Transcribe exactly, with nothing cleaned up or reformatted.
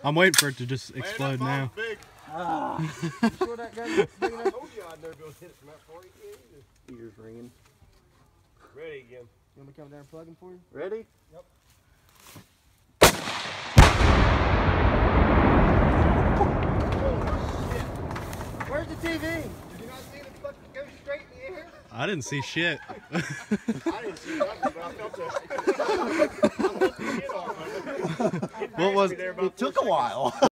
I'm waiting for it to just explode now. Big. Ah. You sure that gun's big I enough? told you I'd never be able to hit it from that far. Yeah, Ears ringing. ready again. You want me to come down and plug him for you? Ready? Yep. Where's the T V? Did you not see the fucking go straight in the air? I didn't see shit. I didn't see nothing, but I felt the, I felt the shit off of it. What was? There about It took a while.